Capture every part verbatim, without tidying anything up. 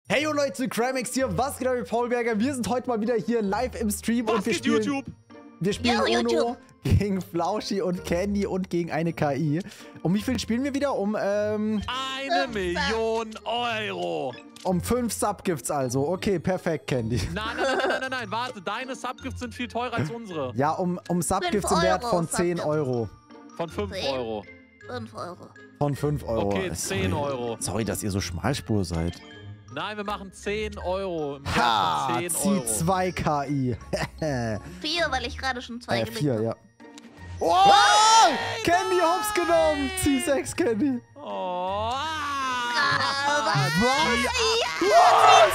Hey yo Leute, Crimex hier, was geht ab mit Paulberger? Wir sind heute mal wieder hier live im Stream was und wir geht spielen, YouTube? wir spielen Yo, Uno YouTube. gegen Flauschi und Candy und gegen eine K I. Um wie viel spielen wir wieder? Um, ähm, Eine Million Euro. um fünf Subgifts also. Okay, perfekt, Candy. Nein, nein, nein, nein, nein, nein, warte, deine Subgifts sind viel teurer als unsere. Ja, um, um Subgifts im Wert Euro von zehn Subgift. Euro. Von fünf Zehn? Euro. fünf Euro. Von fünf Euro. Okay, zehn Sorry. Euro. Sorry, dass ihr so Schmalspur seid. Nein, wir machen zehn Euro. Im Wert Ha, von zehn zieh Euro. zwei K I. Vier, weil ich gerade schon zwei äh, gelegt vier, habe. ja. Oh, Candy hops genommen. Zieh sechs, Candy. Oh. Aber Was?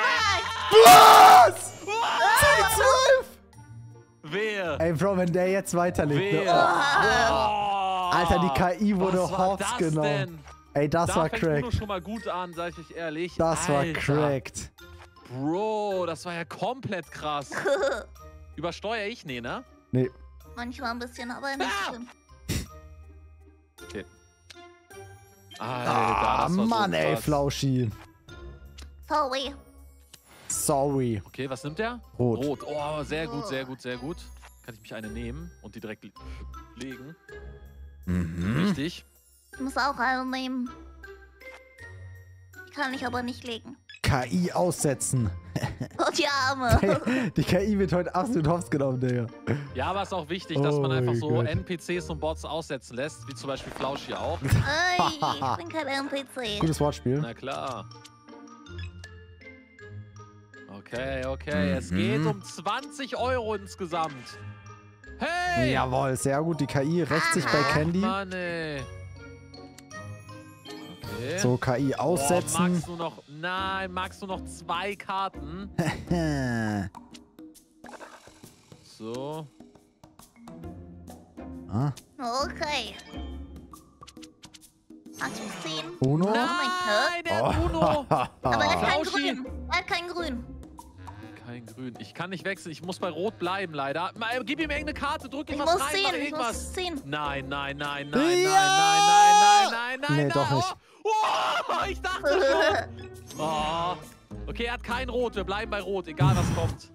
Was? Zieh zwölf. Wer? Ey, Bro, wenn der jetzt weiterlegt. Ne? Wer? Oh. Oh. Alter, die K I wurde Was war hops das genommen. denn? Ey, das da war fängt Uno cracked. schon mal gut an, sag ich euch ehrlich. Das war Alter. cracked. Bro, das war ja komplett krass. Übersteuere ich? Nee, ne? Nee. Manchmal ein bisschen, aber nicht Ah! schlimm. Okay. Alter, Ah, das war Mann, so ey, krass. Flauschi. Sorry. Sorry. Okay, was nimmt der? Rot. Rot. Oh, sehr gut, sehr gut, sehr gut. Kann ich mich eine nehmen und die direkt le- legen? Mhm. Richtig. Ich muss auch eine nehmen. Die kann ich aber nicht legen. K I aussetzen. Oh, die Arme. Die K I wird heute absolut hops genommen, Digga. Ja, aber es ist auch wichtig, dass Oh man einfach mein so Gott. N P Cs und Bots aussetzen lässt, wie zum Beispiel Flausch hier auch. Ey, ich bin kein N P C. Gutes Wortspiel. Na klar. Okay, okay. Es Mhm. geht um zwanzig Euro insgesamt. Hey! Jawohl, sehr gut. Die K I rächt sich bei Aha. Candy. Mann, ey. Okay. So, K I Boah, aussetzen. magst du noch... Nein, magst du noch zwei Karten? So. ah, Okay. Magst du ziehen? Uno. Nein, der Oh. Uno. Aber er hat kein Flauschi. Grün. Er hat kein Grün. Kein Grün. Ich kann nicht wechseln. Ich muss bei Rot bleiben, leider. Mal, gib ihm irgendeine Karte. Drück ihm Ich was muss rein. ziehen. Mach Ich irgendwas. muss ziehen. Nein, nein, nein, nein, Ja! nein, nein, nein, nein, nein, Nee, nein. doch nicht. Oh, oh, ich dachte schon. Oh. Okay, er hat kein Rot. Wir bleiben bei Rot, egal was kommt.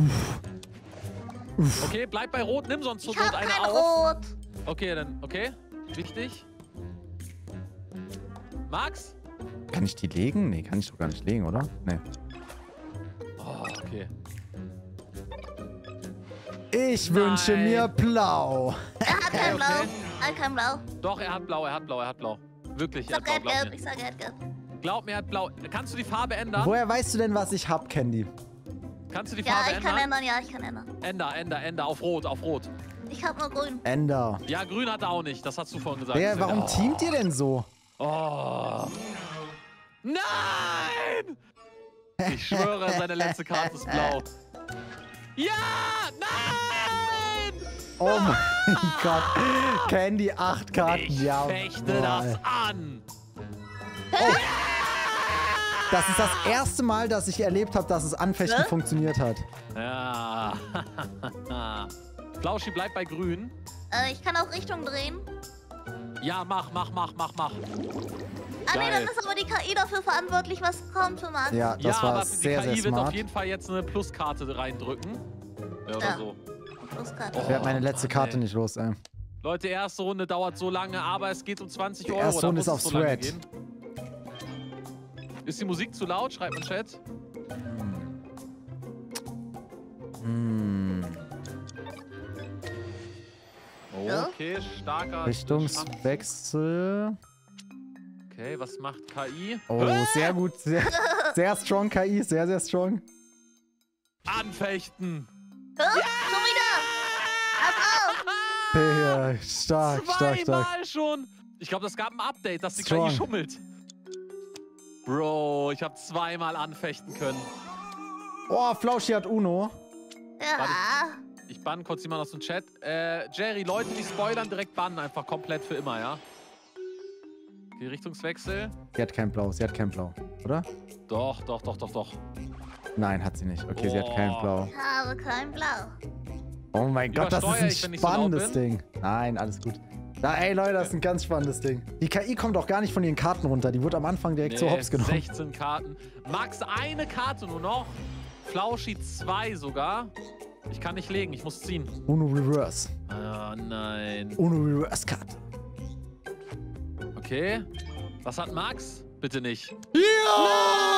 Okay, bleib bei Rot. Nimm sonst zur Ich Not hab eine kein auf. Rot. Okay, dann, okay. Wichtig. Max? Kann ich die legen? Nee, kann ich doch gar nicht legen, oder? Nee. Oh, okay. Ich wünsche Nein. mir blau. Er hat kein Okay, Blau. okay. Er hat kein Blau. Doch, er hat blau, er hat blau, er hat blau. Wirklich, Ich er hat sag, blau. er hat Glaub gelb. Ich mir. sag, er hat gelb. Glaub mir, er hat blau. Kannst du die Farbe ändern? Woher weißt du denn, was ich hab, Candy? Kannst du die Ja, Farbe ich kann ändern? ändern. Ja, ich kann ändern. Änder, änder, änder. Auf Rot, auf Rot. Ich hab nur Grün. Ender. Ja, grün hat er auch nicht. Das hast du vorhin gesagt. Digga, Deswegen- warum teamt ihr denn so? Oh. Nein! Ich schwöre, seine letzte Karte ist blau. Ja! Nein! Oh mein Gott. Candy, acht Karten. Ich ja. fechte das an. Das ist das erste Mal, dass ich erlebt habe, dass es Anfechten Hä? funktioniert hat. Ja. Flauschi, bleib bei grün. Äh, ich kann auch Richtung drehen. Ja, mach, mach, mach, mach, mach. Ah, nee, Geil. dann ist aber die K I dafür verantwortlich, was kommt für Max. Ja, das ja, war aber für die sehr, K I sehr wird smart. auf jeden Fall jetzt eine Pluskarte reindrücken. Ja, oder Ja. so. Pluskarte. Ich werde meine letzte Mann, Karte ey. nicht los, ey. Leute, erste Runde dauert so lange, aber es geht um zwanzig Die Euro. erste da Runde muss ist es auf so lange Thread. gehen. Ist die Musik zu laut? Schreibt im Chat. Hm. Ja? Okay, starker Richtungswechsel. Okay, was macht K I? Oh, sehr gut. Sehr, sehr strong K I. Sehr, sehr strong. Anfechten! Hä? Schon wieder! Pass auf! Digga, stark, stark, stark. Zweimal schon! Ich glaube, das gab ein Update, dass die K Strong. I schummelt. Bro, ich habe zweimal anfechten können. Oh, Flauschi hat Uno. Ja. Ich bann kurz jemand aus dem Chat. Äh, Jerry, Leute, die spoilern, direkt bannen. Einfach komplett für immer, ja? Okay, Richtungswechsel. Sie hat kein Blau, sie hat kein Blau, oder? Doch, doch, doch, doch, doch. Nein, hat sie nicht. Okay, sie hat kein Oh. Blau. Ich habe kein Blau. Oh mein Gott, das Übersteuere ist ich, ein wenn ich so laut spannendes bin? Ding. Nein, alles gut. Na, ey, Leute, das ist ein ganz spannendes Ding. Die K I kommt auch gar nicht von ihren Karten runter. Die wurde am Anfang direkt Nee, so hops genommen. sechzehn Karten. Max eine Karte nur noch. Flauschi zwei sogar. Ich kann nicht legen, ich muss ziehen. Uno Reverse. Oh nein. Uno Reverse Karte. Okay. Was hat Max? Bitte nicht. Ja!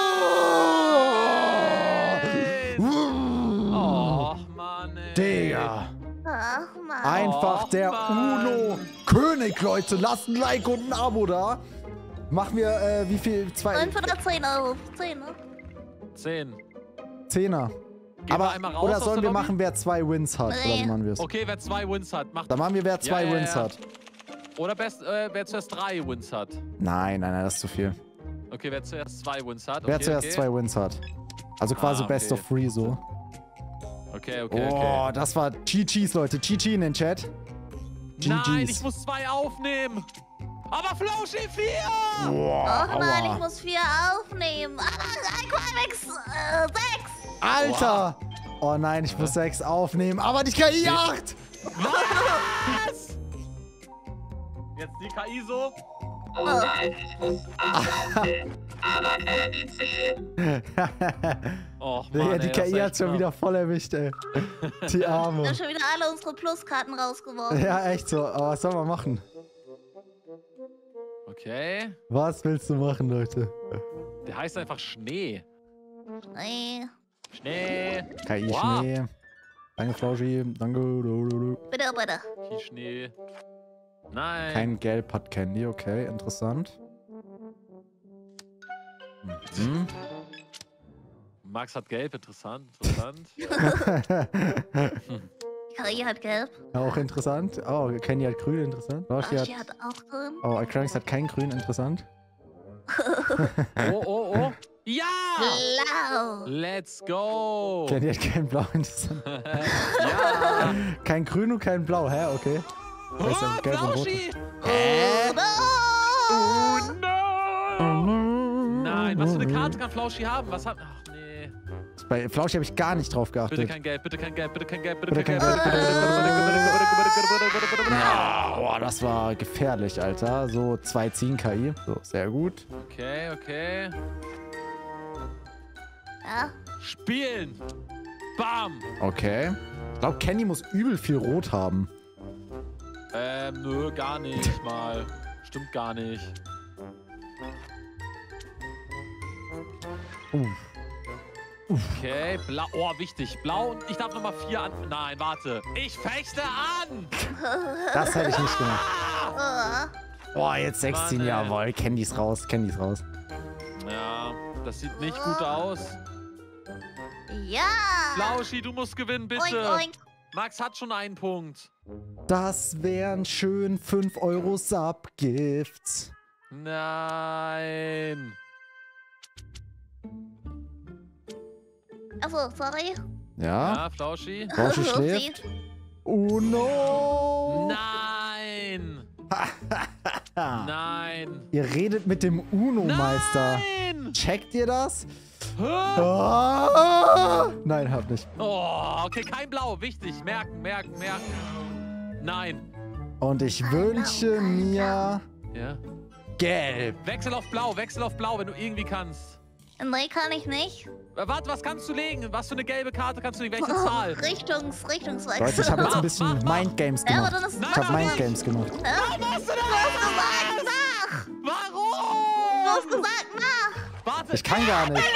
Oh, Mann, ey. Digga. Ach, Mann. Einfach Och, der Mann. Uno-König, Leute. Lasst ein Like und ein Abo da. Machen wir, äh, wie viel? Zwei? fünf oder zehn Euro. zehn, ne? zehn. Zehner. Gehen wir Aber, einmal raus oder aus sollen der wir Lobby? machen, wer zwei Wins hat? Nee. Oder wie machen wir es? Okay, wer zwei Wins hat, macht. Dann machen wir, wer zwei Ja, ja, Wins ja. hat. Oder best, äh, wer zuerst drei Wins hat. Nein, nein, nein, das ist zu viel. Okay, wer zuerst zwei Wins hat. Wer okay, zuerst okay. zwei Wins hat. Also quasi Ah, Best okay. of Three so. Okay, okay, Oh, okay. das war G Gs, Leute. G G in den Chat. G Gs. Nein, ich muss zwei aufnehmen. Aber Flauschi vier! Boah, Ach nein, aua. ich muss vier aufnehmen. Ah, Climax äh, sechs. Alter! Oh nein, ich muss sechs aufnehmen, aber die K I acht! Was? Jetzt die K I so. Och, Mann, Ja, ey, die das K ist I echt hat schon knapp. wieder voll erwischt, ey. Die Wir Arme. haben schon wieder alle unsere Pluskarten rausgeworfen. Ja, echt so. Aber was soll man machen? Okay. Was willst du machen, Leute? Der heißt einfach Schnee. Nee. Schnee. K I Wow. Schnee. Danke, Flauschi. Danke. Du, du, du. Bitte, bitte. Hier Schnee. Nein. Kein Gelb hat Candy, okay, interessant. Mhm. Max hat gelb, interessant, interessant. Die K I hat gelb. Ja, auch interessant. Oh, Candy hat grün, interessant. Flauschi Ach, hat... die hat auch grün. Oh, Acronyx hat kein grün, interessant. Oh, oh, oh. Ja! Blau. Let's go! Candy hat kein Blau, interessant. Ja! Kein grün und kein Blau, hä? Okay. Oh, ist ja gelb und rot. Flauschi! Oh, no. Oh no! Nein, was für eine Karte kann Flauschi haben? Was hat... Ach nee. Bei Flauschi habe ich gar nicht drauf Bitte geachtet. kein Gelb, bitte kein Gelb, bitte kein Gelb, bitte Bitte kein kein Gelb. Gelb, bitte kein Gelb, bitte kein Gelb, bitte kein Gelb, bitte kein Gelb, bitte kein Gelb, bitte kein Gelb. Ja, boah, das war gefährlich, Alter. So, zwei ziehen K I. So, sehr gut. Okay, okay. Ja. Spielen! Bam! Okay. Ich glaube, Candy muss übel viel Rot haben. Ähm, nö, gar nicht mal. Stimmt gar nicht. Uh. Okay, blau. Oh, wichtig. Blau und ich darf nochmal vier an. Nein, warte. Ich fechte an! Das hätte ich nicht gemacht. Oh. Boah, jetzt sechs ziehen. Mann, ey. Jawohl, Candy's raus. Candy's raus. Ja, das sieht nicht gut aus. Ja. Flauschi, du musst gewinnen, bitte. Oink, oink. Max hat schon einen Punkt. Das wären schön fünf Euro Subgifts. Nein. Achso, sorry. Ja? Ja, Flauschi? Flauschi Upsi. schläft. Oh no! Nein. Nein. Ihr redet mit dem Uno-Meister. Nein. Checkt ihr das? Hä? Ah! Nein, hab nicht. Oh, okay, kein Blau. Wichtig. Merken, merken, merken. Nein. Und ich wünsche mir Ja. Gelb. Wechsel auf Blau, wechsel auf Blau, wenn du irgendwie kannst. Nee, kann ich nicht. Äh, warte, was kannst du legen? Was für eine gelbe Karte kannst du legen? Welche Oh, Zahl? Richtungs, Richtungswechsel. Leute, ich habe jetzt ein Mach, bisschen mach, mach. Mindgames Ja, aber gemacht. dann ist Ich habe Nein, Mindgames gemacht. Hä? Warum hast du Du hast gesagt, nach! Warum? Du hast gesagt, nach! Warte. Ich kann gar nicht.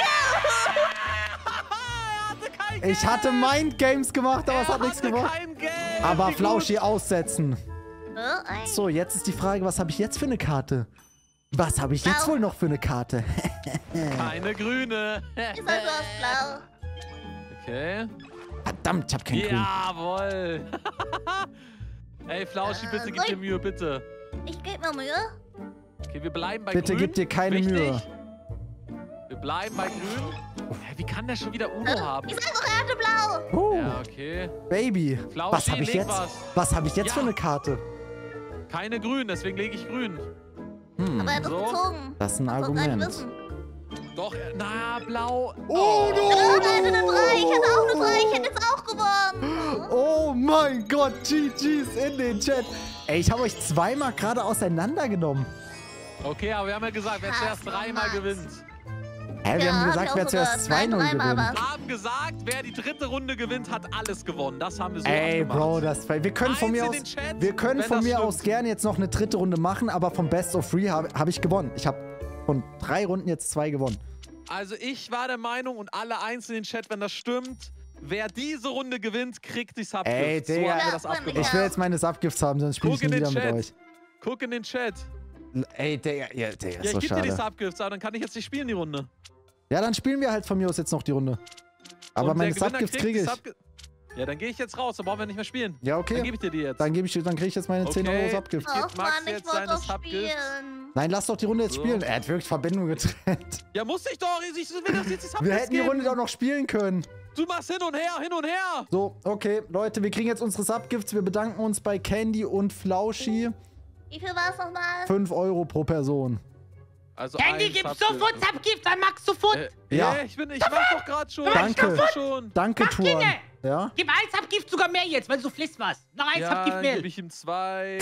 Er hatte kein Geld. Ich hatte Mindgames gemacht, aber es hat Er nichts hatte gebracht. kein Geld. Aber Wie gut. Flauschi aussetzen. Äh, ein- So, jetzt ist die Frage, was habe ich jetzt für eine Karte? Was habe ich jetzt Blau. wohl noch für eine Karte? Keine grüne. Ich sag, du hast blau. Okay. Verdammt, ich habe kein Grün. Jawohl. Ey, Flauschi, bitte gib dir Mühe, bitte. Ich geb mir Mühe. Okay, wir bleiben bei Bitte grün. gib dir keine Wichtig. Mühe. Wir bleiben bei grün. Hä, wie kann der schon wieder Uno haben? Ich sag doch, er hatte blau. Oh, Ja, okay. Baby. Flauschi, Was habe ich leg jetzt? was. Was habe ich jetzt Ja. für eine Karte? Keine grün, deswegen lege ich grün. Hm, Aber er hat es So. gezogen. das ist ein Das soll's eigentlich Argument. wissen. Doch, äh, na, blau. Oh, no, Oh, er hatte eine no, drei. Ich hatte auch eine no. drei. Ich hätte jetzt auch gewonnen. Oh mein Gott, G Gs in den Chat. Ey, ich habe euch zweimal gerade auseinandergenommen. Okay, aber wir haben ja gesagt, wer Krass, zuerst dreimal Max. gewinnt. Hä, wir Ja, haben hab gesagt, ich wer auch zuerst gehört. zwei Nein, null dreimal gewinnt. Wir haben gesagt, wer die dritte Runde gewinnt, hat alles gewonnen. Das haben wir so Ey, abgemacht. Bro, das, wir können von Eins mir in aus, den Chat, wir können wenn von das mir stimmt. aus gerne jetzt noch eine dritte Runde machen, aber vom Best of Three habe hab ich gewonnen. Ich habe von drei Runden jetzt zwei gewonnen. Also ich war der Meinung und alle eins in den Chat, wenn das stimmt, wer diese Runde gewinnt, kriegt die Subgift. Ey, so Digga. haben wir Ja, das Mann, abgemacht. Ich will jetzt meine Subgifts haben, sonst spiele ich Guck nie in den wieder mit Chat. euch. Guck in den Chat. Ey, Digga, ja, Digga, Ja, ist ich so gebe dir die schade. Subgifts, aber dann kann ich jetzt nicht spielen, die Runde. Ja, dann spielen wir halt von mir aus jetzt noch die Runde. Aber Und meine der Gewinner Subgifts kriegt kriege die ich. Subgi- Ja, dann gehe ich jetzt raus, dann brauchen wir nicht mehr spielen. Ja, Dann okay. gebe ich dir die jetzt. Dann, gebe ich, dann kriege ich jetzt meine zehn Okay. Euro Subgifts. Gibt Och Max Mann, ich jetzt wollte seine doch Subgifts? spielen. Nein, lass doch die Runde jetzt So. spielen. Er hat wirklich Verbindung getrennt. Ja, muss ich doch. Ich will das jetzt die Subgifts Wir hätten die geben. Runde doch noch spielen können. Du machst hin und her, hin und her. So, okay, Leute, wir kriegen jetzt unsere Subgifts. Wir bedanken uns bei Candy und Flauschi. Wie viel war es nochmal? fünf Euro pro Person. Also Candy, ein gib Subgift. sofort Subgift an Max, sofort! Äh, Ja. ja. Ich bin, ich mach doch gerade schon. Danke. Ich mach schon. Danke, Mach Tuan. Dinge. Ja? Gib ein Subgift, sogar mehr jetzt, weil du so fliss warst. Noch ein Ja, Subgift dann mehr. gebe ich ihm zwei.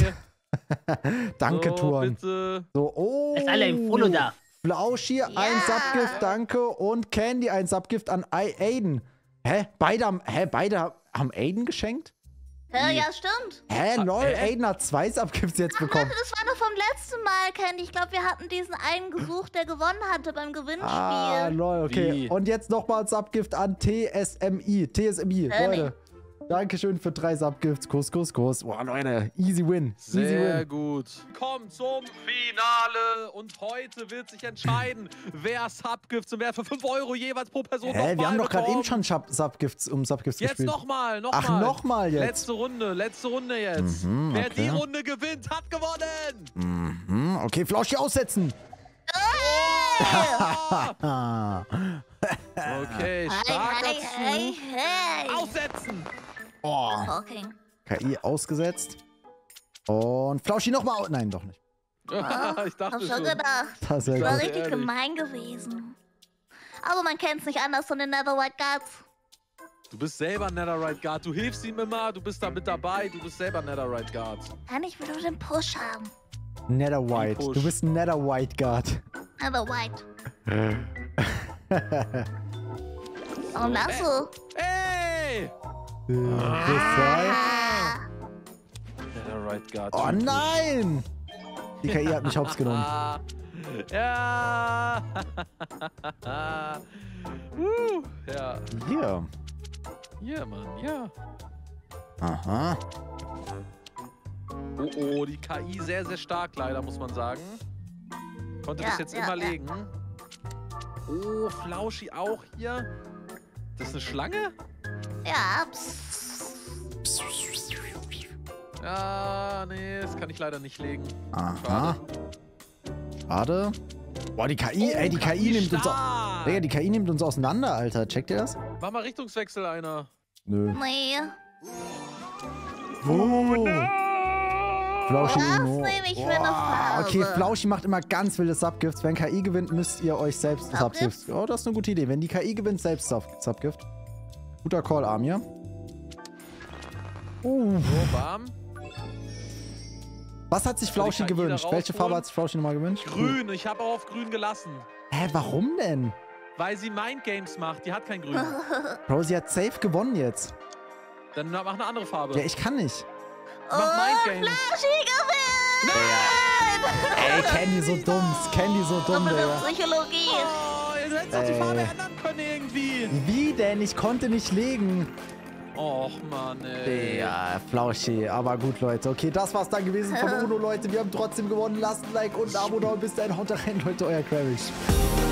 Danke, so, Tuan. bitte. So, oh. Ist alle im Follow da. Flauschi, ein Subgift, danke. Und Candy, ein Subgift an I Aiden. Hä? Beide haben, hä? Beide haben Aiden geschenkt? Hä, ja, stimmt. Hä? Ah, Lol, äh? Aiden hat zwei Subgifts jetzt bekommen. Warte, das war doch vom letzten Mal, Candy. Ich glaube, wir hatten diesen einen gesucht, der gewonnen hatte beim Gewinnspiel. Ah, lol, okay. Wie? Und jetzt nochmal ein Subgift an T S M I. T S M I, Äh, Leute. Dankeschön für drei Subgifts. Kuss, Kuss, Kuss. Boah, Leute, easy win. Easy Sehr win. gut. Kommt zum Finale. Und heute wird sich entscheiden, wer Subgifts und wer für fünf Euro jeweils pro Person Hä, nochmal wir haben doch gerade eben bekommt. schon Sub- Subgifts um Subgifts Jetzt gespielt. nochmal, nochmal. Ach, nochmal jetzt. Letzte Runde, letzte Runde jetzt. Mhm, Wer okay. die Runde gewinnt, hat gewonnen. Mhm, okay, Flauschi aussetzen. Ah. Okay, Hey, starker hey, hey, Zug. hey. Aussetzen. Oh. Okay. K I ausgesetzt. Und Flauschi nochmal. Nein, doch nicht. ich Hab dachte schon schon. gedacht. Das ist Das war ja gut. richtig ehrlich. gemein gewesen. Aber man kennt's nicht anders von den Netherwhite Guards. Du bist selber Netherite Guard. Du hilfst ihm immer, du bist da mit dabei. Du bist selber Netherite Guard. Kann ich wieder den Push haben. Netherwhite. Push. Du bist ein Netherwhite Guard. Netherwhite. Warum das so? Ey! Äh, plus zwei. Ah. Netherite Guard. Oh nein! Die K I hat mich hops genommen. Ah, ja. uh, ja. Hier. Ja, Mann, ja. Aha. Oh, oh, die K I sehr, sehr stark, leider, muss man sagen. Konnte Ja, das jetzt ja, immer ja. legen. Oh, Flauschi auch hier. Das ist eine Schlange? Ja, pss. Ja, nee, das kann ich leider nicht legen. Aha. Schade. Boah, die K I, ey, die K I nimmt uns, au- stark. Digga, die K I nimmt uns auseinander, Alter. Checkt ihr das? Mach mal Richtungswechsel, einer. Nö. Nee. Oh. Flauschi Das Uno. nehme ich für eine Boah, Farbe. okay, Flauschi macht immer ganz wilde Subgifts. Wenn K I gewinnt, müsst ihr euch selbst Subgifts? Subgifts. Oh, das ist eine gute Idee. Wenn die K I gewinnt, selbst Sub Subgift. Guter Call, Amir. Uh. So, bam. Was hat sich Flauschi Soll die K I da gewünscht? Welche Farbe rausholen? hat sich Flauschi nochmal gewünscht? Grün, ich habe auch auf grün gelassen. Hä, warum denn? Weil sie Mindgames macht, die hat kein Grün. Bro, sie hat safe gewonnen jetzt. Dann mach eine andere Farbe. Ja, ich kann nicht. Oh, Mach Mindgames. Flauschi gewinnt! Nein! Ey, Candy so dumm. Candy so dumm, Doppelt Digga. Psychologie. Oh, du hättest doch die Ey. Farbe ändern können irgendwie. Wie denn? Ich konnte nicht legen. Och, Mann, ey. Ja, Flauschi. Aber gut, Leute. Okay, das war's dann gewesen von Uno, Leute. Wir haben trotzdem gewonnen. Lasst ein Like und ein Abo da. Und bis dahin, haut rein, Leute. Euer Quavish.